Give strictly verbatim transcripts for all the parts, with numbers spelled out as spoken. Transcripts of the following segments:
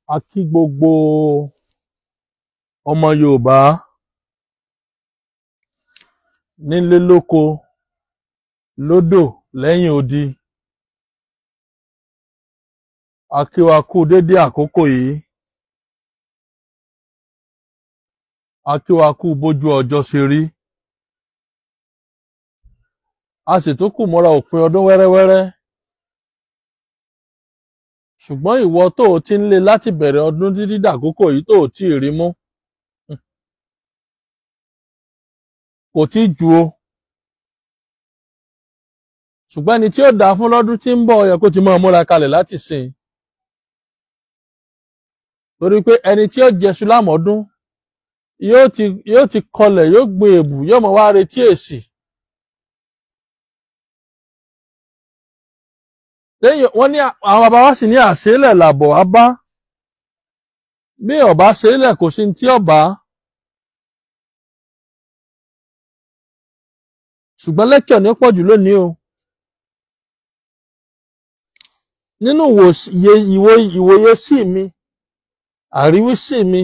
A kí gbogbo ọmọ Yorùbá nílé lóko lódò lẹ́yìn odi. A kí wa kú dédé àkókò yìí. A kí wa kú bójú ọjọ́ ṣe rí. A sì tún kù mọ́ra òpin ọdún wẹ́rẹ́wẹ́rẹ́. Ṣùgbọ́n ìwọ tó o ti ń lé láti bẹ̀rẹ̀ ọdún títí dàkókò yìí tó o tí ì rí mú. Kò tí ju o. Ṣùgbọ́n ẹni tí ó dáa fún lọ́dún tí ń bọ̀ ó yẹ kó ti máa múra kalẹ̀ láti sìn. Torí pé ẹni tí ó jẹṣu lámọ̀ọ́dún yóò ti yóò ti kọlẹ̀ yóò gbin èbù yóò mọ̀ wá retí èsì. Lẹ́yìn wọ́n ní àwọn bàbá wa sì ní àṣélẹ̀ làbọ̀ wá bá. Bí ọ̀bá ṣélẹ̀ kò sí ní tí ọ̀bá. Ṣùgbọ́n lẹ́kṣọ̀ ní pọ̀jù lónìí o. Nínú ìwòye sí mi, àríwísí mi,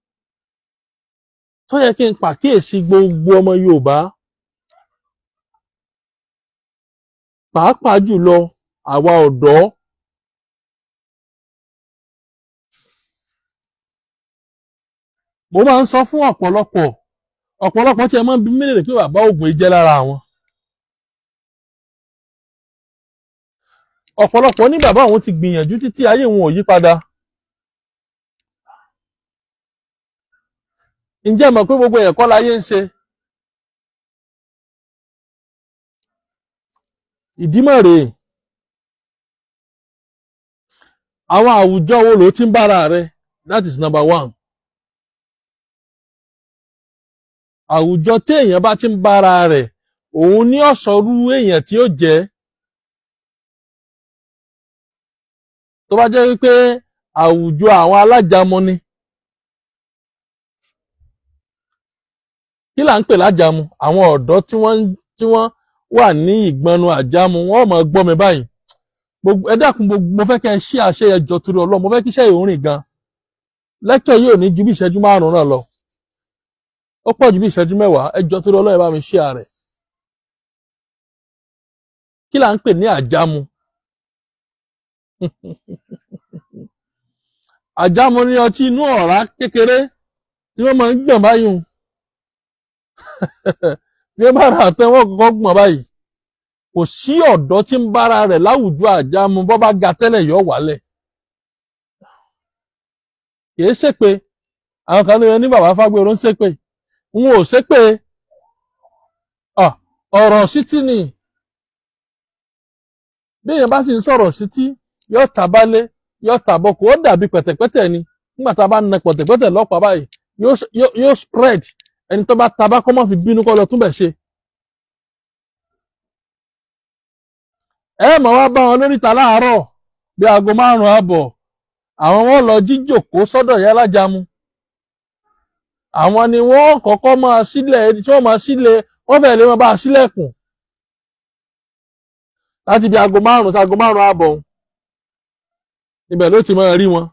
tó yẹ kí n pàkíyèsí gbogbo ọmọ Yorùbá, pàápàá jùlọ àwa ọ̀dọ́. Mo máa ń sọ fún ọ̀pọ̀lọpọ̀, ọ̀pọ̀lọpọ̀ tí ẹ máa ń bi mí léèrè pé bàbá ògùn yìí jẹ́ lára àwọn. Ọ̀pọ̀lọpọ̀ ní bàbá àwọn ti gbìyànjú títí ayé wọn ò yí padà. Ǹjẹ́ mọ̀ pé gbogbo èèyàn kọ́ láyé ń ṣe? Ìdímọ̀ rèé. Àwọn àwùjọ wo ló ti ń bára rẹ? That is number one. Àwùjọ tí èèyàn bá ti ń bára rẹ̀, òun ní ọ̀ṣọ́rú èèyàn tí ó jẹ́. Tó bá jẹ́ wípé àwùjọ àwọn alájàmọ ni. Kí là ń pè lájàmọ? Àwọn ọ̀dọ́ tí wọ́n tí wọ́n wà ní ìgbọnnu àjàmọ, wọ́n máa gbọ́ mi báyìí. Gbogbo ẹ dákun gbogbo mo fẹ́ kẹ́ ẹ ṣí àṣẹ ẹjọ́ torí Ọlọ́run, mo fẹ́ kí iṣẹ́ yìí ó rìn gan. Lẹ́kṣọ̀ yìí ò ní ju bí ìṣẹ́jú márùn-ún náà lọ. Ó pọ̀ ju bí ìṣẹ́jú mẹ́wàá, ẹjọ́ torí Ọlọ́run ẹ bá mi ṣí ààrẹ. Kí là ń pè ní àjàmọ? Àjàmọ ní ọtí inú ọ̀rá kékeré tí wọ́n máa ń gbọ̀n báyìí. Bí wọ́n bá rà tán wọ́n kọ́kọ́ gbọ̀n báyìí. Kò sí ọ̀dọ́ tí ń bára rẹ̀ láwùjọ àjàmọ bọ́ bá ga tẹ́lẹ̀ yọ wálẹ̀. Kìí ṣépè. Àwọn kan ní bàbá Fágbèrò ń ṣépè. N ò ṣépè. Ọ̀rọ̀ sítí ni. Bí èèyàn bá sì ń sọ̀rọ̀ sítí, yóò tàbálé, yóò tàbọ̀kù, ó dàbí pẹ̀tẹ̀pẹ̀tẹ̀ ni. Nígbà tá a bá na pẹ̀tẹ̀pẹ̀tẹ̀ lọ́pàá báyìí, yóò spread. Ẹni tó bá tabá kọ́ mọ́ fi bínú kọ́ lọ túnbẹ̀ ṣe. Ẹ mọ̀ wá bá wọn lóríta láàárọ̀ bí aago márùn-ún àbọ̀. Àwọn wọn lọ jíjòkó sọ́dọ̀ ìyá alájàmú. Àwọn ni wọ́n kọ́kọ́ máa sílẹ̀ ẹni tí wọ́n máa sílẹ̀ wọ́n fẹ́ lè máa bá a sílẹ̀kùn. Láti bí aago márùn-ún sí aago márùn-ún àbọ̀. Ibẹ̀ ló ti máa rí wọn.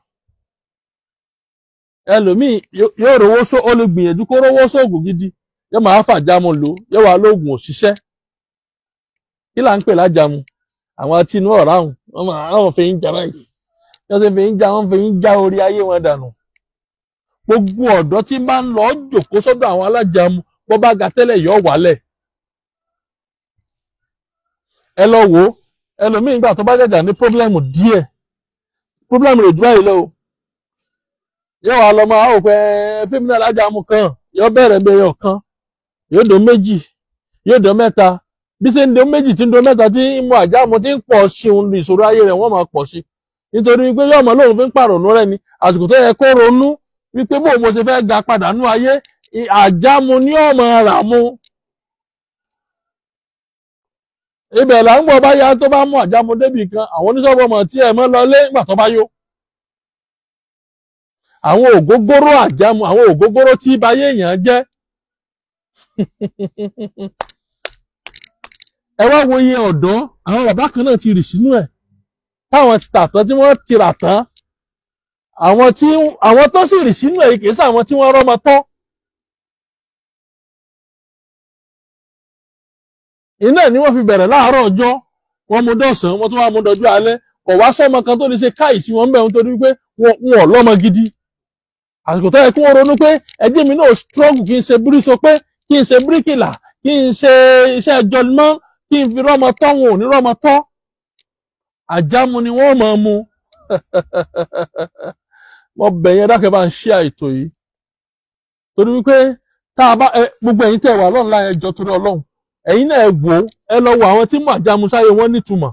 Ẹlòmíì yóò rówó só ó lè gbìyànjú kó rówó sóògùn gidi. Yóò máa fàjàmú lò, yóò wá lóògùn òṣìṣẹ́. Kí là ń pè lájàmú? Àwọn tí inú ọ̀rá hùn, wọ́n fi ń jà báyìí. Wọ́n ti fi ń já, wọ́n fi ń já orí ayé wọn dànù. Gbogbo ọ̀dọ́ tí bá ń lọ jòkó sọ́dọ̀ àwọn alájàmú, bọ́ bá ga tẹ́lẹ̀ yọ wálẹ̀. Ẹ lọ wò ó, ẹlòmíì nígbà tó bá jàjà ní pọ́blẹ́mù díẹ̀. Pọ́blẹ́mù rẹ̀ jù báyìí lọ o. Yóò wá lọ máa wò pé fíìmù náà lájàmú kan, yóò bẹ̀rẹ̀ bẹ̀rẹ̀ ọ̀kan, yóò dó méjì, yóò dó mẹ́ta. Bí ṣe ń dó méjì tí ń dó mẹ́ta tí ń mú àjàmú tí ń pọ̀ sí òun ìṣòro ayé rẹ̀ wọ́n máa pọ̀ sí. Nítorí wípé yóò mọ̀ lóun fi ń pàrònú rẹ̀ ni àsìkò tó yẹ kó ronú wípé bó mo ṣe fẹ́ ga padà nú ayé àjàmú ní ọmọ rà mú. Ibẹ̀ là ń gbọ́ bá yá tó bá mú àjàmú débì kan àwọn oníṣọ́bọ̀ ọmọ tí ẹ mọ́ lọ lé nígbà tó bá yó. Àwọn ògógóró àjàmú, àwọn ògógóró tí bayé èèyàn jẹ́. Ẹ wá wo iye ọ̀dọ́ àwọn bàbá kan náà ti rì sínú ẹ̀. Táwọn ti tà tán tí wọ́n ti rà tán. àwọn tí àwọn tó sì rì sínú èyí kìí sáwọn tí wọ́n rọ́mọ tọ́. iná ni wọ́n fi bẹ̀rẹ̀ láàárọ̀ ọjọ́ wọ́n mú dọ̀sán wọ́n tún wá mú dọjú alẹ́ kò wá sọ́mọ kan tó lè ṣe káìsí wọn bẹ̀rù nítorí pé wọn ò lọ́mọ gidi. àsìkò tó yẹ kí wọ́n ronú pé ẹjẹ́ mi náà struggle kí n ṣe bíríṣọ pé kí n ṣe bíríkìlà kí n ṣe iṣẹ́ jọlmọ́ kí n fi rọ́mọ tọ́ wọn ò ní rọ́mọ tọ́. àjámu ni wọ́n máa mu. mo bẹ̀ yẹn dákẹ́ bá ń ṣe àìtò yìí torí wípé tá a bá gbogbo ẹ̀yin tẹ́ wà lọ́nà ẹjọ́ torí ọlọ́run ẹ̀yin náà ẹ wò ó ẹ lọ wo àwọn tí mọ̀ àjámu sáyé wọn nítumọ̀.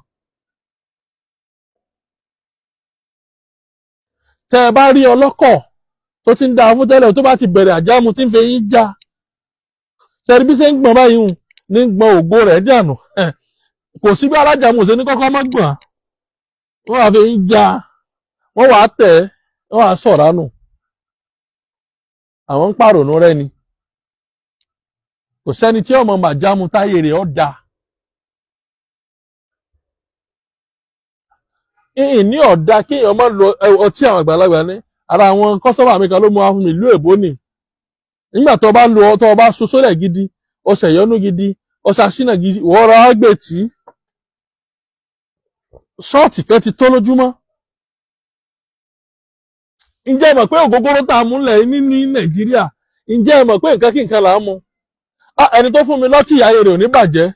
tẹ́ ẹ bá rí ọlọ́kọ̀ tó ti ń da fún tẹ́lẹ̀ tó bá ti bẹ̀rẹ̀ àjámu tí ń fi yín já ṣẹ́rí bí ṣe ń gbọ̀n báyìí hùn ní gbọ̀n ògo rẹ̀ dànù kò sí bí alájàmù ṣe ní kọ́kọ́ má gbọ̀n wọ́n wá fi yín já wọ́n wá tẹ̀ wọ́n wá sọ̀rọ̀ nù àwọn ń pàrònú rẹ̀ ni kò sẹ́ni tí ọmọ màjámu táyé rẹ̀ ọ́ da. ìhìn ní ọ̀dà kí èèyàn máa lo ọtí àwọn àgbàlagbà ní ara àwọn kọ́sọ́mà mi kan ló mú wá fún mi ìlú èbó nì nígbà tó bá lo tó bá so sólẹ̀ gidi ọṣẹ ìyọnú gidi ọṣẹ aṣínà gidi ìwọ́ra ágbètì ṣọ́ọ̀tì kan ti tó lójúmọ́. ǹjẹ́ ẹ mọ̀ pé ògógóró tá a mú lẹ̀ ní ní Nàìjíríà ǹjẹ́ ẹ mọ̀ pé nǹkan kí nǹkan là á mu ẹni tó fún mi lọ́tì ayé rẹ̀ ò ní bàjẹ́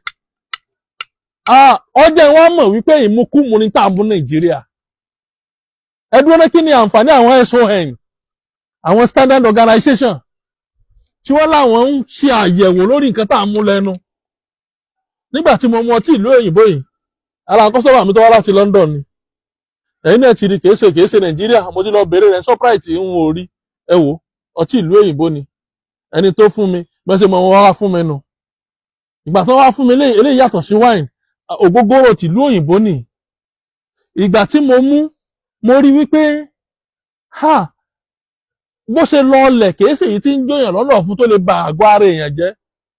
ọjọ́ wọn mọ̀ wípé ìmukúmu ní tá a mú Nàìjíríà ẹ dúró ní kí ni àǹfààní àwọn S O N àwọn standard organization tí wọ́n láwọn ń ṣe àyẹ̀wò lórí nǹkan tá a mú lẹ́nu nígbà tí mo mu ọtí ìlú òyìnbó yìí ara kọ́sọ́mà mi tó wá láti London ni ẹ̀yin náà ti rí kèése kèése Nàìjíríà mo ti lọ bèrè rẹ̀ Shoprite ń wò rí ẹ wò ọtí ìlú òyìnbó ni ẹni tó fún mi bẹ́ẹ̀ ṣe mọ̀ wọ́n wá fún mi nù ìgbà tó wá fún mi eléyìí yàtọ̀ sí wine ògógóró tìlú òyìnbó ni ìgbà tí mo mú mo rí wípé ha bó ṣe lọ ọlẹ̀ kèése yìí tí ń jóyàn lọ́lọ́ fún tó lè ba àgọ́ ara èèyàn jẹ́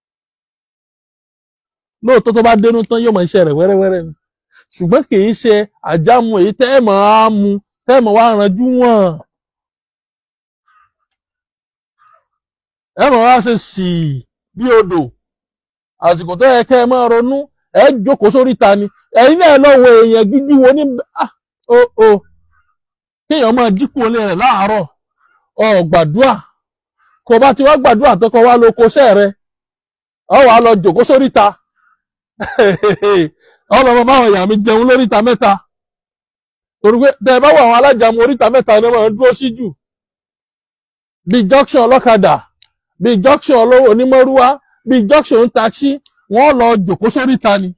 lóòótọ́ tó bá dénú tán yóò mọ iṣẹ́ rẹ̀ wẹ́rẹ́wẹ́rẹ́ ni ṣùgbọ́n kì í ṣe àjámu èyí tẹ́ẹ̀mọ̀ á mu tẹ́ẹ̀mọ̀ wá ranjú wọ̀n ẹ̀mọ̀ wá ṣe sì bí odò àsìkò tó yẹ kẹ́ ẹ máa ronú ẹ jókòó sórí ta ni ẹ̀yin náà lọ wo èèyàn gidi wo ní o o kéèyàn máa jíkù olè rẹ̀ láàárọ̀ ọ gbàdúà kò bá ti wá gbàdúà tó kọ wá lọ kọsẹ́ rẹ̀ ọ wà lọ jókòó sórí ta ọlọmọ báwọn èèyàn mi jẹun lóríta mẹ́ta torí pé tẹ ẹ bá wọ àwọn alájàmú oríta mẹ́ta ni wọ́n dúró sí jù bíi junction ọlọ́kadà bíi junction olówó onímọ̀rúwá bíi junction ń taxi wọ́n lọ jòkó sóríta ni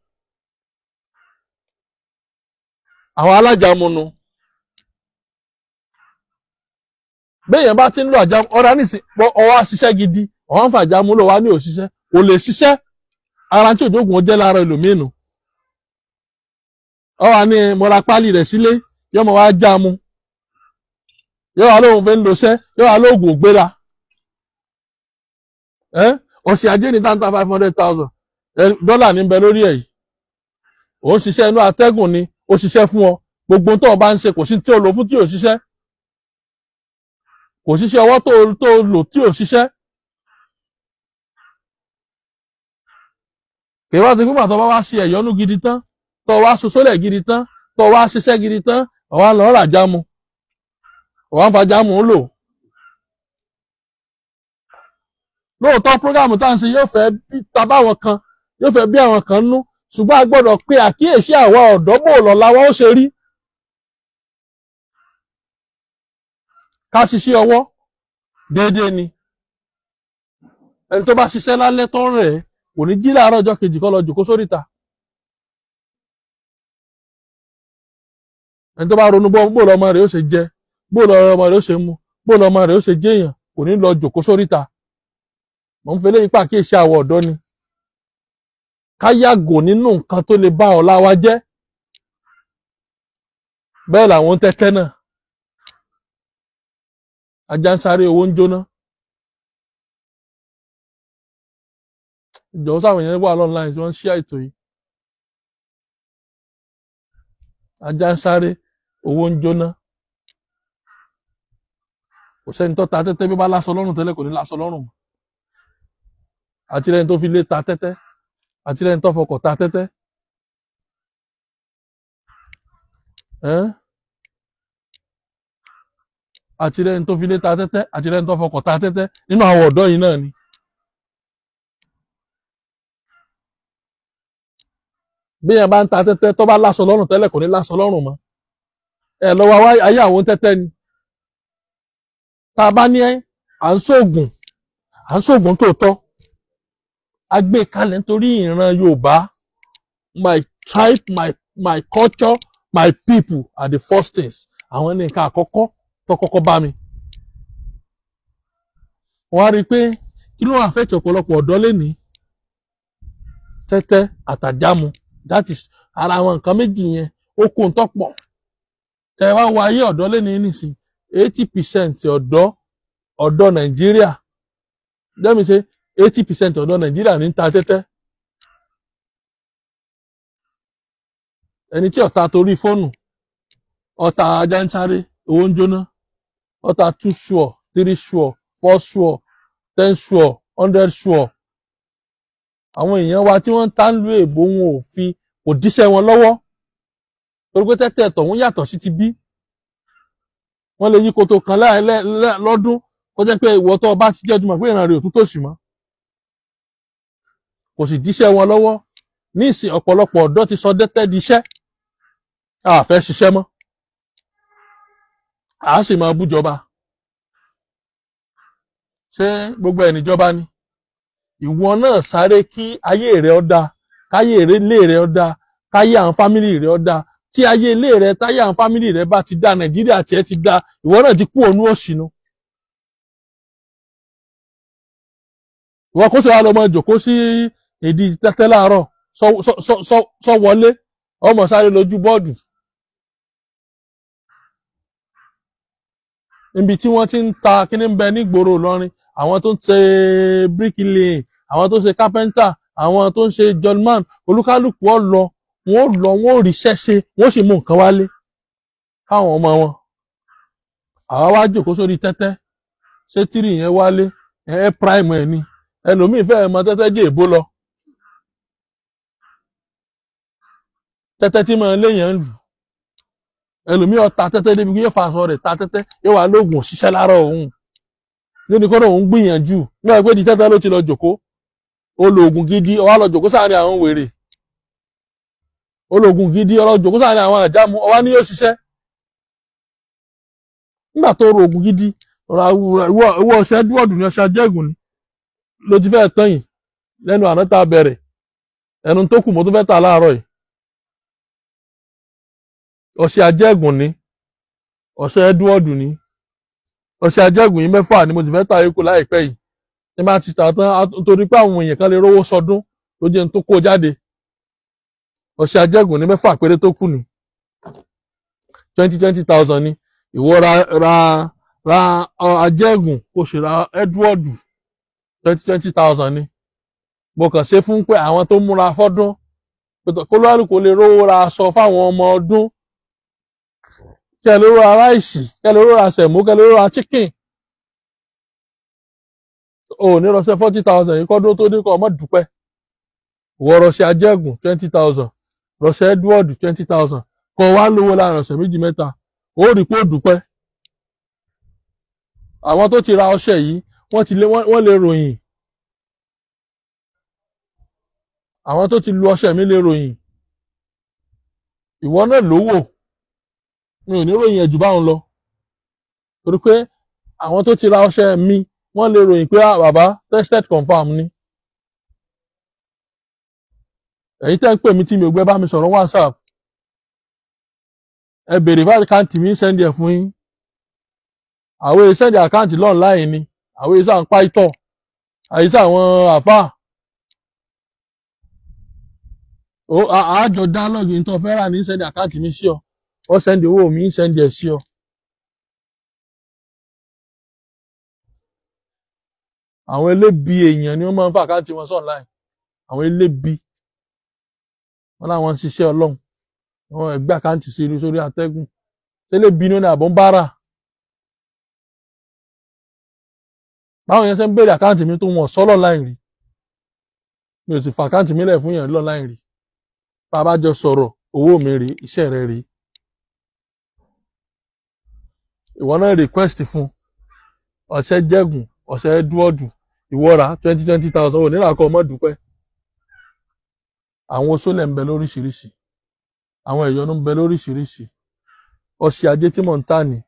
àwọn alájàmú nu béèyàn bá ti ń lo àjàmú ọ̀rá nísìn ọwọ́ àṣiṣẹ́ gidi ọ̀wọ́n ń fa àjàmú lò wá ní òṣìṣẹ́ kò lè ṣiṣẹ́ ara tí òjòògùn ó jẹ́ lára ẹlòmínú ọ wà ní mo ra páálí rẹ̀ sílé yóò mọ̀ wá já mu yóò wá lóhun fẹ́ ń lo iṣẹ́ yóò wá lóògùn ògbéra ọ̀sẹ̀ ajé ní táǹtà five hundred thousand dọ́là ní bẹ lórí ẹ̀ yìí òun ṣiṣẹ́ inú atẹ́gùn ni ó ṣiṣẹ́ fún ọ gbogbo tó o bá ń ṣe kò sí tí o lò fún tí o ṣiṣẹ́ kò ṣiṣẹ́ ọwọ́ tó tó lò tí o ṣiṣẹ́ kì í wá ti pípa tó bá wá ṣe ẹ̀yọ́nú gidi tán tó wá sosólẹ̀ gidi tán tó wá ṣiṣẹ́ gidi tán ọ̀wá lọ rà jámu ọ̀wá ń fa jámu ń lò lóòótọ́ prógámù tá à ń ṣe yóò fẹ́ bí tabáwọn kan yóò fẹ́ bí àwọn kan nú ṣùgbọ́n a gbọ́dọ̀ pe àkíyèsí àwa ọ̀dọ́ bò lọ́la wọn ó ṣe rí ká ṣiṣẹ́ ọwọ́ déédéé ni ẹni tó bá ṣiṣẹ́ lálẹ́ tó ń rẹ̀ kò ní jí láàárọ̀ ọjọ́ kejì kó lọ jòkó sóríta ẹni tó bá ronú bó lọ́mọ rẹ̀ ó ṣe jẹ bó lọ́mọ rẹ̀ ó ṣe mu bó lọ́mọ rẹ̀ ó ṣe jẹ́yàn kò ní lọ jòkó sóríta mo ń fẹ́ léyìn pàkíyèsí àwọ̀ ọ̀dọ́ ni ká yàgò nínú nǹkan tó lè bá ọ̀la wa jẹ́ bẹ́ẹ̀ làwọn tẹ́tẹ́ náà ajá ń sáré owó ń jóná ìjọ̀wọ́ sáwọn èèyàn wà online tí wọ́n ń ṣí àìtò yìí ajá ń sáré owó ń jóná kò sẹ́ni tó ta tẹ́tẹ́ bí bá láṣọ lọ́rùn tẹ́lẹ̀ kò ní láṣọ lọ́rùn mọ́ àti lẹ́ni tó fi lé ta tẹ́tẹ́ àti lẹ́ni tó fọkọ̀ ta tẹ́tẹ́ ẹ́n àti lẹ́ni tó fi lé ta tẹ́tẹ́ àti lẹ́ni tó fọkọ̀ ta tẹ́tẹ́ nínú àwọn ọ̀dọ́ yìí náà ni. bí yẹn bá ń ta tẹ́tẹ́ tó bá láṣọ lọ́rùn tẹ́lẹ̀ kò ní láṣọ lọ́rùn mọ́ ẹ lọ́wọ́ ayé àwọn tẹ́tẹ́ ni tá a bá ní à ń ṣoògùn à ń ṣoògùn tòótọ́ a gbé kalẹ̀ nítorí ìran Yorùbá my tribe my my culture my people are the first things àwọn ní nǹkan àkọ́kọ́ tó kọ́kọ́ bá mi. wọ́n á rí i pé kí ló wà fẹ́ẹ̀tì ọ̀pọ̀lọpọ̀ ọ̀dọ́ lénìí tẹ́tẹ́ àtàjámu that is ara àwọn nǹkan méjì yẹn ó kó ń tọ́pọ̀ tẹ́ ẹ wá wo ayé ọ̀dọ́ lénìí nìsín eighty percent ọ̀dọ́ ọ̀dọ́ Nàìjíríà let me say eighty percent ọ̀dọ́ Nàìjíríà ní ta tẹ́tẹ́ ẹni tí ọ̀tá torí fóònù ọ̀tá ajáńcháré owó ń jóná ọ̀tá two sure three sure four sure ten sure hundred sure àwọn èèyàn wa tí wọ́n ń ta ń lu èbó wọn ò fi kò díṣẹ́ wọn lọ́wọ́ torí pé tẹ́tẹ́ ẹ̀tọ̀ wọn yàtọ̀ sí ti bí wọ́n lè yí koto kan lọ́dún kó jẹ́ pé ìwọ tó bá ti jẹ́ jùmọ̀ pé ìran rẹ̀ ò tún tòṣì mọ́ kò sì díṣẹ́ wọn lọ́wọ́ ní ìsìn ọ̀pọ̀lọpọ̀ ọ̀dọ́ ti sọ tẹ́tẹ́ di iṣẹ́ a fẹ́ ṣiṣẹ́ mọ́ a sì máa bújọba ṣé gbogbo ẹ̀ níjọba ni ìwọ náà sáré kí ayé rẹ̀ ó dáa káyé ilé rẹ̀ ó dáa káyé àwọn fámìlì rẹ̀ ó dáa tí ayé ilé rẹ̀ táyé àwọn fámìlì rẹ̀ bá ti dáa Nàìjíríà tiẹ̀ ti dáa ìwọ náà ti kú ònú òṣìnú. ìwọ kó sì wá lọ mọ jòkó sí ìdí tẹ́tẹ́ láàárọ̀ sọ wọlé ọmọ sáré lójú bọ́ọ̀dù níbi tí wọ́n ti ń ta kíní ń bẹ nígboro Ìlọrin àwọn tó ń ṣe bíríkìlìyìn àwọn tó ń ṣe kápẹ́ńtà àwọn tó ń ṣe jọlman olúkálùkù ọ lọ wọn ò lọ wọn ò ríṣẹ́ ṣe wọn sì mú nǹkan wálé káwọn ọmọ wọn àwa wá jòkó sórí tẹ́tẹ́ ṣé tírì yẹn wálé ẹ prime ẹ ni ẹlòmíì fẹ́ẹ́ mọ tẹ́tẹ́ jẹ́ èbó lọ tẹ́tẹ́ tí máa léèyàn lù ẹlòmíì ọta tẹ́tẹ́ débi yóò fa aṣọ rẹ̀ ta tẹ́tẹ́ yóò wá lóògùn òṣìṣẹ́ lára òun lónìí kọ́nà òun gbìyànjú náà pé di tẹ́tẹ́ ló ti lọ jòkó ó lo oògùn gidi ó wá lọ jòkó sáàrin àwọn wèrè ó lo oògùn gidi ó lọ jòkó sáàrin àwọn àjámu ó wá ní yóò ṣiṣẹ́ nígbà tó ro oògùn gidi ìwọ ọṣẹ dúọ̀dù ní ọṣẹ ajẹ́gùn ni ló ti fẹ́ tán yìí lẹ́nu àná tá a bẹ̀rẹ̀ ẹnu tó kù mo tó fẹ́ tà láàárọ̀ yìí ọṣẹ ajẹ́gùn ni ọṣẹ dúọ̀dù ni ọṣẹ ajẹ́gùn yìí mẹ́fà ni mo ti fẹ́ tà yíkù láìpẹ́ yìí ní bá ti tà tán nítorí pé àwọn èèyàn kan lè rówó sọdún ló jẹ́ tó kó jáde ọṣẹ ajẹ́gùn ní mẹ́fà péré tó kù ni twenty twenty thousand ni ìwọ ra ra ra ajẹ́gùn kò sì ra Edward twenty twenty thousand ni mo kàn ṣe fún pé àwọn tó múra fọ́dún kó lórúkọ lè rówó ra aṣọ fáwọn ọmọ ọdún kẹ lè rówó ra ráìsì kẹ lè rówó ra sẹ̀mó kẹ lè rówó ra chicken ò ní rọṣẹ forty thousand yìí kọ́dún tó dé kọ́ ọmọ dúpẹ́ ìwọ rọṣẹ ajẹ́gùn twenty thousand rọṣẹ Edward twenty thousand kọ́ wá lówó láàrin ọ̀sẹ̀ méjì mẹ́ta ó rí pé ó dúpẹ́ àwọn tó ti ra ọṣẹ yìí wọ́n ti lé wọ́n lè ròyìn àwọn tó ti lu ọṣẹ mi lè ròyìn ìwọ náà lówó mi ò ní ròyìn ẹ̀jù báwọn lọ torí pé àwọn tó ti ra ọṣẹ mi wọ́n lè ròyìn pé ah bàbá tested confirm ni èyí tẹ́ ń pè mí tí mi ò gbé bá mi sọ̀rọ̀ WhatsApp ẹ bèrè bá àkáǹtì mi sẹ́ndì ẹ̀ fún yín àwọn èyí sẹ́ndì àkáǹtì lọ́ọ̀láì ni àwọn èyí sáà ń pa ìtọ̀ àyíṣà àwọn àfáà ó àájọ dálọ́gì ní tó fẹ́ rà ní sẹ́ndì àkáǹtì mi sí ọ ó sẹ́ndì owó mi sẹ́ndì ẹ̀ sí ọ. àwọn elébi èèyàn ni wọ́n máa ń fa àkáǹtì wọn sọ̀nláì àwọn elébi wọn láwọn ń ṣiṣẹ́ ọlọ́run wọn ẹgbẹ́ àkáǹtì sí sórí atẹ́gùn elébi ní ó ní àbọ̀ ń bára báwọn yẹn ṣe ń béèrè àkáǹtì mi tó wọn sọ online rí mi ò sì fa àkáǹtì mi lẹ̀ fún yẹn online rí bàbá jọ sọ̀rọ̀ owó mi rí iṣẹ́ rẹ rí ìwọ náà request fún ọṣẹ jẹgùn ọṣẹ Edward ìwọra twenty twenty thousand ò nílà kọ ọmọ dúpẹ́ àwọn oṣólẹ̀ ń bẹ lóríṣiríṣi àwọn ìyọnu ń bẹ lóríṣiríṣi ọṣẹ ajé tí mò ń tà ní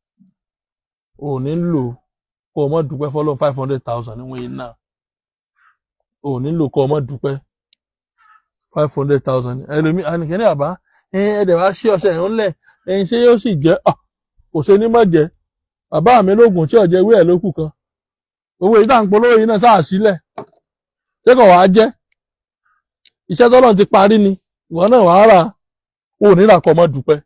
ò ní lò kó ọmọ dúpẹ́ fọlọ́ five hundred thousand níwọ̀n yìí náà ò ní lò kó ọmọ dúpẹ́ five hundred thousand ẹlòmí ànìkẹ́ni àbá ẹ̀ẹ́dẹ̀ wá sí ọṣẹ yẹn ńlẹ̀ ẹ̀yin ṣé yóò sì jẹ́ kò ṣe ní mọ̀ jẹ́ bàbá mi lóògùn tí ọ̀jẹ̀ wí ẹ̀ lókù kan owó yìí tá à ń polówó yìí náà sáà sílẹ̀ ṣé kò wá jẹ́ iṣẹ́ tọ́lọ́run ti parí ni ìwọ náà wàá rà ó ní ìràkọ́ ọmọ dúpẹ́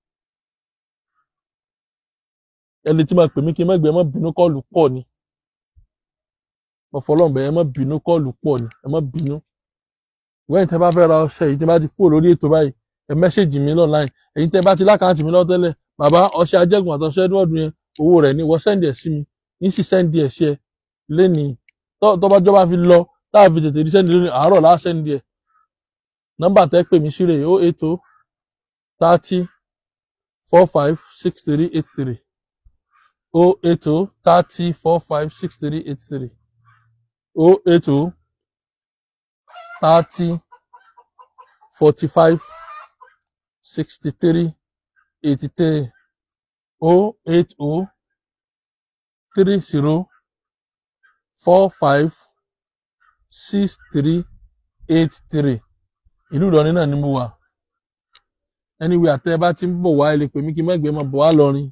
ẹni tí máa pè mí kí n má gbé ẹ má bínú kọ́ọ̀lù pọ̀ ni mo fọlọ́run bẹ̀ ẹ má bínú kọ́ọ̀lù pọ̀ ni ẹ má bínú ìwé ẹ̀yin tẹ́ bá fẹ́ ra ọṣẹ yìí tí bá ti kúrò lórí ètò báyìí ẹ mẹ́ṣẹ̀jì mi online ẹ̀yin tẹ́ bá ti lákàntì mi lọ́wọ́ tẹ́lẹ̀ bàbá ọṣẹ ajẹ́gùn àtọṣẹ Edward yẹn owó rẹ̀ ni wọ́n sẹ́ndì ẹ̀ sí mi yín sì sẹ́ndì ẹ̀ sí ẹ lẹ́nìí tọ́ba jọba fi lọ táà fi tètè rí sẹ́ndì lónìí àárọ̀ láà sẹ́ndì ẹ̀ nọ́mbà tẹ́ pè mí síre o eight o thirty four five six three eight three o eight o thirty four five six three eight three o eight o thirty forty five sixty three eighty three o eight o three zero four five six three eight three ìlú Ìlọrin náà ni mo wà anyway àtẹ bá ti ń bọ̀ wá ilé pè mí kí mẹ́gbẹ̀ẹ́ máa bọ̀ wá lọ́rin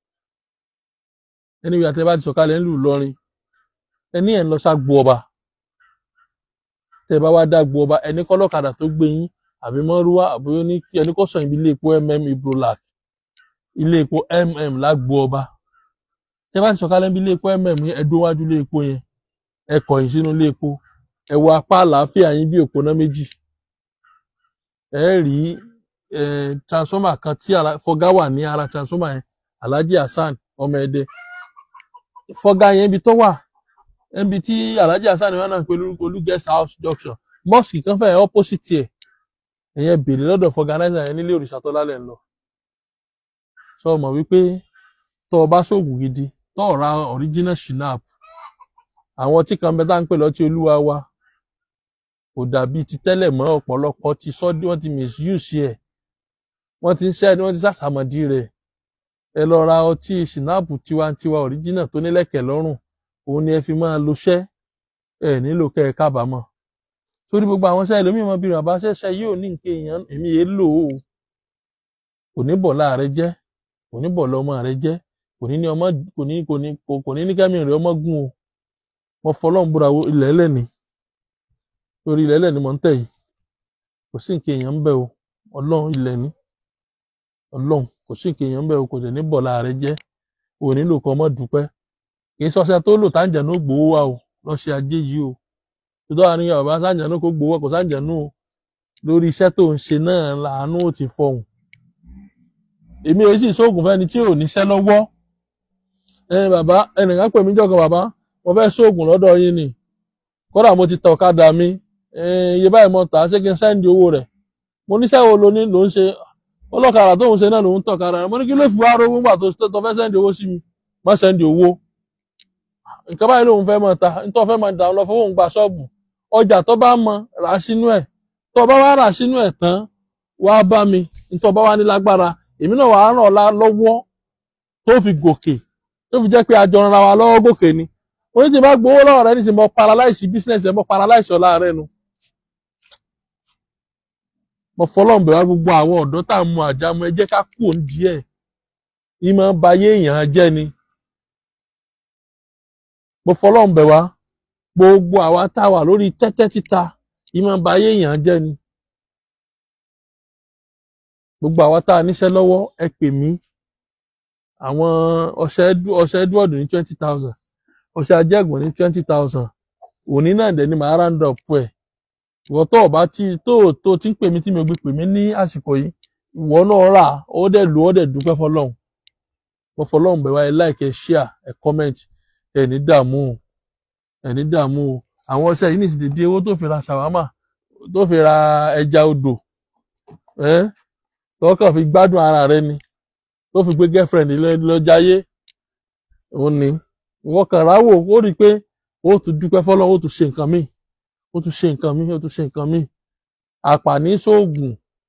anyway àtẹ bá ti sọ̀kalẹ̀ ńlú Ìlọrin ẹni ẹ̀ ń lọ ságbo ọba tẹ bá wá dágbo ọba ẹni kọ́lọ́kadà tó gbé yín àbí mọ́rúwá àbí ó ní kí ẹni kọ́ sọ ibi ilé epo mm Ibrolac ilé epo mm lágbo ọba tẹ bá ti sọ̀kalẹ̀ ibi ilé epo mm yẹn ẹdún wájú ilé epo yẹn ẹ kọ̀yìn sínú ilé epo ẹ wo apá àlàáfíà yín bí òpónà méjì ẹ rí ẹ transformer kan tí fọgá wà ní ara transformer yẹn Alhaji Hasan ọmọ Ẹdẹ fọgá yẹn ibi tó wà níbi tí Alhaji Hasan wà náà pẹ̀lú olú guest house junction mosque kan fẹ́ opposite ẹ̀ ẹ̀yẹn bèrè lọ́dọ̀ fọganáìsà yẹn nílé òrìṣà tó lálẹ́ ń lọ sọ mọ̀ wípé tó o bá sóògùn gidi tó o ra original shinap àwọn tí kan bẹ tá ń pè lọ́tí olúwa wa kò dàbí ti tẹ́lẹ̀ mọ́ ọ̀pọ̀lọpọ̀ ti sọ wọ́n ti misuse ẹ̀ wọ́n ti ń ṣẹ́ wọ́n ti sàṣàmọ̀dí rẹ̀ ẹ lọ ra ọtí shinap tiwantiwa original tó nílẹ̀kẹ̀ lọ́rùn òun ni ẹ fi máa lo ṣẹ́ ẹ nílò kẹ́ ẹ kábàámọ̀ sórí gbogbo àwọn ṣẹ́ ẹlòmíì mọ́ bí ràbá ṣẹ́ṣẹ́ yóò ní nǹkan èèyàn èmi yé lò ó kò ní bọ̀ láàrẹ jẹ́ kò ní bọ̀ lọ́mọ rẹ jẹ́ kò ní ní ọmọ kò ní kò ní kò ní ní kẹ́mi rẹ ọmọ gún o mo fọlọ́n búra ilẹ̀ ẹlẹ́ni lórí ilẹ̀ ẹlẹ́ni mọ̀ ń tẹ̀ yìí kò sí nǹkan èèyàn ń bẹ o ọlọ́run ilẹ̀ ni ọlọ́run kò sí nǹkan èèyàn ń bẹ o kò tẹ̀ ní bọ̀ láàrẹ jẹ́ ò nílò kọ́ ọmọ dúpẹ́ kì í sọ́sẹ́ tó lò táǹjànú gbowó wa o lọ́sẹ̀ ajé yìí o tó tọ́ àníyàn bàbá sáǹjànú kó gbowó kò sáǹjànú o lórí iṣẹ́ tó ń ṣe náà làánú ò ti fọhùn èmi èyí sì sóògùn fẹ́ni tí ò níṣẹ́ lọ́wọ́ ẹ bàbá ẹnìkan pè mí jọ̀kan bàbá mo fẹ́ sóògùn lọ́dọ̀ yín ni kódà mo ti tà ọ̀kadà mi iye báyìí mo tà á ṣé kí n sẹ́ndì owó rẹ̀ mo níṣẹ́ wo lo ní ló ń ṣe ọlọ́kadà tó ń ṣe náà ló ń tọ̀kadà mo ní kí ló fi wá rówó gbà tó tó fẹ́ sẹ́ndì owó sí mi má sẹ́ndì owó nǹkan báyìí lòun fẹ́ mọ̀ ta nítorí fẹ́ mọ̀ dà lọ fowó ń gba ṣọ́ọ̀bù ọjà tó bá mọ rà sínú ẹ̀ tó bá wá rà sínú ẹ̀ tán wá bá mi nítorí bá wá ní lágbára èmi náà wà á ràn ọ́ lọ́wọ́ tó fi gòkè tó fi jẹ́ pé àjọ ń ra wa lọ́wọ́ gòkè ni oní ti bá gbowó lọ́wọ́ rẹ ní ti mọ paralyze business ẹ mọ paralyze ọ̀la rẹ nu mo fọlọ́ǹbẹ̀ wá gbogbo àwọn ọ̀dọ́ tá à ń mu àjámu ẹ jẹ́ ká kú òun díẹ̀ ìmọ̀ bayé èèyàn jẹ́ ni mo fọlọ́ǹbẹ̀ wá gbogbo àwa tá a wà lórí tẹ́tẹ́ títa ìmọ̀ bayé èèyàn jẹ́ ni gbogbo àwa tá a níṣẹ́ lọ́wọ́ ẹ pè mí àwọn ọṣẹ Edward ní twenty thousand ọṣẹ ajẹ́gùn ní twenty thousand òní náà dẹ̀ ni màá round up ẹ̀ ìwọ tó ọba tí tó tó ti ń pè mí tí mi ò gbé pè mí ní àsìkò yìí ìwọ náà rà ó dẹ̀ lò ó dẹ̀ dúpẹ́ fọlọ́hún mo fọlọ́hún bẹ̀ wá ẹ like ẹ share ẹ comment ẹ ní dààmú ẹni dààmú o àwọn ọṣẹ yìí nìsí dédé owó tó fi ra ṣàwámà tó fi ra ẹja odò ẹ tọkàn fi gbádùn ara rẹ ni tó fi gbé girlfriend lọ jayé òun ni ìwọ kàn ráwò ó rí i pé ó tún dúpẹ́ fọ́lọ́run ó tún ṣe nǹkan míì ó tún ṣe nǹkan míì ó tún ṣe nǹkan míì àpàní sóògùn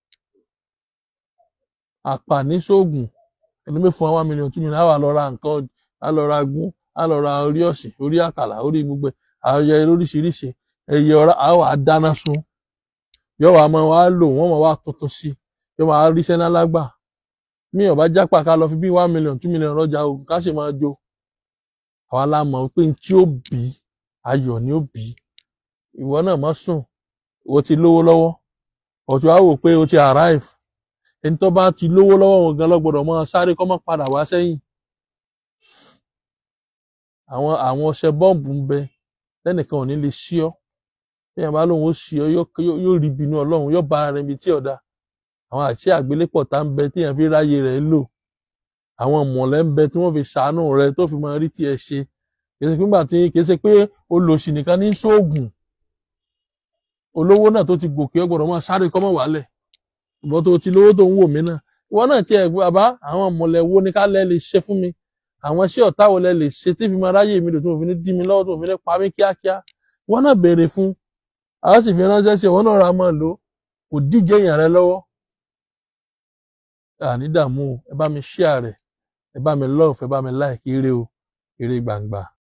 àpàní sóògùn ẹlòmíì fún one million two million á wà lọ ra nǹkan á lọ ra gún á lọ ra orí ọ̀sìn orí àkàlà orí gbogbo ayẹyẹ lóríṣiríṣi ẹyẹ ọ̀rá á wà á dáná sun yóò wá máa wá lò wọ́n máa wá tuntun sí yóò máa rí sẹ́ná lágbà mí ọ̀bá jápà ká lọ fi bí one million two million rọjà ogun ká sì máa jó àwa la mọ̀ pé tí ó bí ayọ̀ ni ó bí ìwọ náà má sùn o ti lówó lọ́wọ́ o ti wá wò pé o ti arrive ẹni tó bá ti lówó lọ́wọ́ wọn gan lọ́gbọ́dọ̀ máa sáré kọ́ mọ́ padà wá sẹ́yìn àwọn àwọn ọṣẹ bọ́ǹbù ń bẹ lẹ́nìkan ò ní lè ṣí ọ téèyàn bá lóun ó ṣí ọ yóò rí ibinú ọlọ́run yóò bá ara rẹ̀ ibi tí ọ̀dà àwọn àṣẹ àgbélépọ̀ tá ń bẹ téèyàn fi ráyè rẹ̀ lò àwọn mọ̀lẹ́ ń bẹ tí wọ́n fi ṣàánú rẹ̀ tó fi máa rí tiẹ̀ ṣe kìí ṣe pé nígbà tí kìí ṣe pé olòṣì nìkan ní sóògùn olówó náà tó ti gòkè ọgbọ̀dọ̀ máa sáré kọ́mọ̀ wálẹ̀ ìbọn tó ti lówó tó ń wò mí náà ìwọ náà tiẹ̀ bàbá àwọn mọ̀lẹ́ wo ni ká lẹ́ lè ṣe fún mi àwọn iṣẹ́ ọ̀tá wo lẹ lè ṣe tí fi máa ráyè mi lò tó fi ní dí mi lọ́wọ́ tó fi ní pa mí kíákíá ìwọ náà béèrè fún àwọn sì fi ránṣẹ́ sí ìwọ náà ra máa lò kò díje èèyàn rẹ lọ́wọ́ àní dààmú ẹ bá mi share rẹ̀ ẹ bá mi love ẹ bá mi like eré o eré gbangba.